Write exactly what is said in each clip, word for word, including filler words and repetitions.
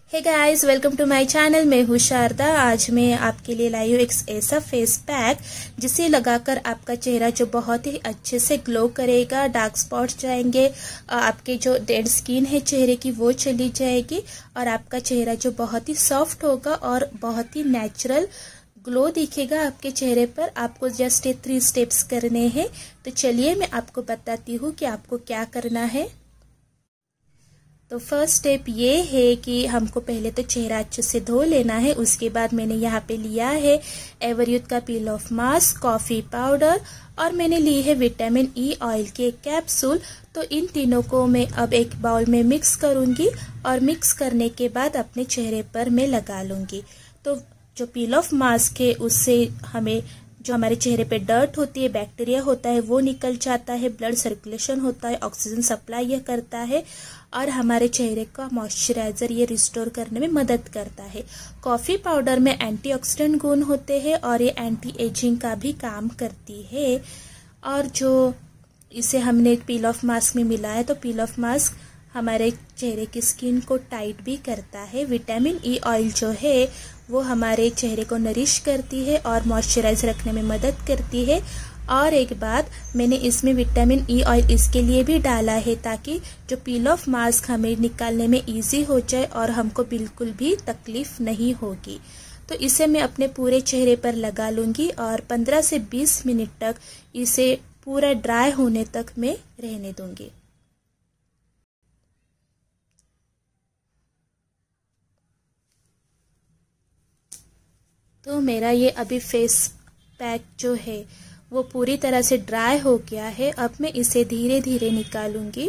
Hey guys, welcome to my channel. मैं हूँ शारदा। आज मैं आपके लिए लाई हूँ एक ऐसा फेस पैक जिसे लगाकर आपका चेहरा जो बहुत ही अच्छे से ग्लो करेगा, डार्क स्पॉट्स जाएंगे, आपके जो डेड स्किन है चेहरे की वो चली जाएगी और आपका चेहरा जो बहुत ही सॉफ्ट होगा और बहुत ही नेचुरल ग्लो दिखेगा आपके चेहरे पर। आपको जस्ट ये थ्री स्टेप्स करने हैं। तो चलिए मैं आपको बताती हूँ कि आपको क्या करना है। तो फर्स्ट स्टेप ये है कि हमको पहले तो चेहरा अच्छे से धो लेना है। उसके बाद मैंने यहाँ पे लिया है एवरयूथ का peel off mask, coffee powder और मैंने ली है विटामिन ई ऑयल के कैप्सूल। तो इन तीनों को मैं अब एक बाउल में मिक्स करूंगी और मिक्स करने के बाद अपने चेहरे पर मैं लगा लूंगी। तो जो पील ऑफ मास्क है उससे हमें जो हमारे चेहरे पे डर्ट होती है, बैक्टीरिया होता है वो निकल जाता है, ब्लड सर्कुलेशन होता है, ऑक्सीजन सप्लाई ये करता है और हमारे चेहरे का मॉइस्चराइजर ये रिस्टोर करने में मदद करता है। कॉफी पाउडर में एंटीऑक्सीडेंट गुण होते हैं और ये एंटी एजिंग का भी काम करती है। और जो इसे हमने पील ऑफ मास्क में मिला है तो पील ऑफ मास्क हमारे चेहरे की स्किन को टाइट भी करता है। विटामिन ई ऑयल जो है वो हमारे चेहरे को नरिश करती है और मॉइस्चराइज रखने में मदद करती है। और एक बात, मैंने इसमें विटामिन ई ऑयल इसके लिए भी डाला है ताकि जो पील ऑफ मास्क हमें निकालने में इजी हो जाए और हमको बिल्कुल भी तकलीफ नहीं होगी। तो इसे मैं अपने पूरे चेहरे पर लगा लूंगी और पंद्रह से बीस मिनट तक इसे पूरा ड्राई होने तक मैं रहने दूंगी। तो मेरा ये अभी फेस पैक जो है वो पूरी तरह से ड्राई हो गया है। अब मैं इसे धीरे धीरे निकालूंगी।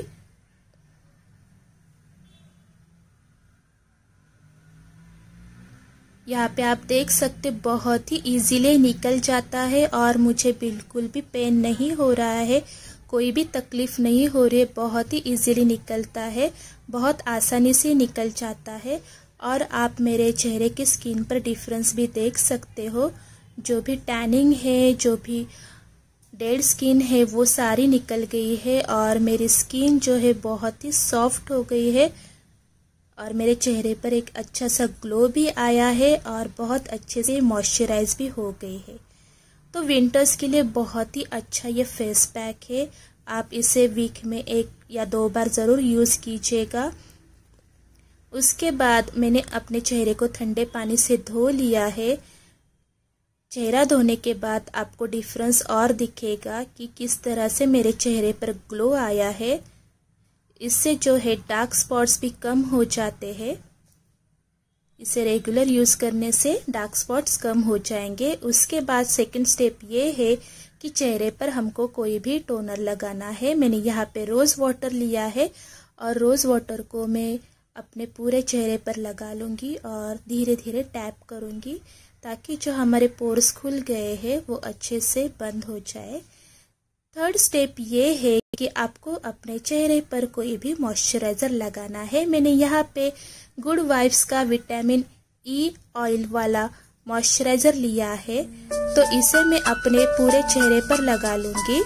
यहाँ पे आप देख सकते बहुत ही इजीली निकल जाता है और मुझे बिल्कुल भी पेन नहीं हो रहा है, कोई भी तकलीफ नहीं हो रही है। बहुत ही इजीली निकलता है, बहुत आसानी से निकल जाता है और आप मेरे चेहरे की स्किन पर डिफरेंस भी देख सकते हो। जो भी टैनिंग है, जो भी डेड स्किन है वो सारी निकल गई है और मेरी स्किन जो है बहुत ही सॉफ्ट हो गई है और मेरे चेहरे पर एक अच्छा सा ग्लो भी आया है और बहुत अच्छे से मॉइस्चराइज भी हो गई है। तो विंटर्स के लिए बहुत ही अच्छा ये फेस पैक है। आप इसे वीक में एक या दो बार ज़रूर यूज़ कीजिएगा। उसके बाद मैंने अपने चेहरे को ठंडे पानी से धो लिया है। चेहरा धोने के बाद आपको डिफरेंस और दिखेगा कि किस तरह से मेरे चेहरे पर ग्लो आया है। इससे जो है डार्क स्पॉट्स भी कम हो जाते हैं। इसे रेगुलर यूज़ करने से डार्क स्पॉट्स कम हो जाएंगे। उसके बाद सेकंड स्टेप ये है कि चेहरे पर हमको कोई भी टोनर लगाना है। मैंने यहाँ पे रोज़ वाटर लिया है और रोज़ वाटर को मैं अपने पूरे चेहरे पर लगा लूँगी और धीरे धीरे टैप करूँगी ताकि जो हमारे पोर्स खुल गए हैं वो अच्छे से बंद हो जाए। थर्ड स्टेप ये है कि आपको अपने चेहरे पर कोई भी मॉइस्चराइजर लगाना है। मैंने यहाँ पे गुड वाइब्स का विटामिन ई ऑयल वाला मॉइस्चराइजर लिया है। तो इसे मैं अपने पूरे चेहरे पर लगा लूँगी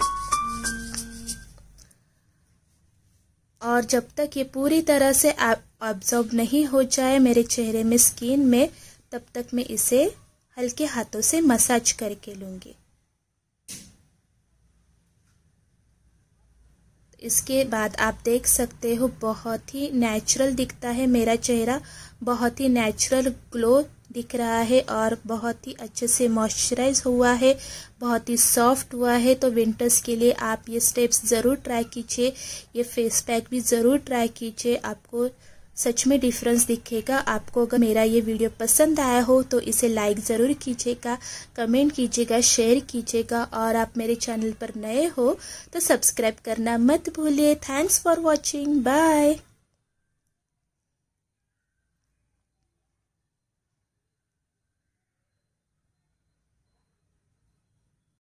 और जब तक ये पूरी तरह से अब्जॉर्ब नहीं हो जाए मेरे चेहरे में, स्किन में, तब तक मैं इसे हल्के हाथों से मसाज करके लूँगी। इसके बाद आप देख सकते हो बहुत ही नेचुरल दिखता है मेरा चेहरा, बहुत ही नेचुरल ग्लो दिख रहा है और बहुत ही अच्छे से मॉइस्चराइज हुआ है, बहुत ही सॉफ्ट हुआ है। तो विंटर्स के लिए आप ये स्टेप्स ज़रूर ट्राई कीजिए, ये फेस पैक भी ज़रूर ट्राई कीजिए, आपको सच में डिफरेंस दिखेगा। आपको अगर मेरा ये वीडियो पसंद आया हो तो इसे लाइक ज़रूर कीजिएगा, कमेंट कीजिएगा, शेयर कीजिएगा और आप मेरे चैनल पर नए हो तो सब्सक्राइब करना मत भूलिए। Thanks for watching, bye.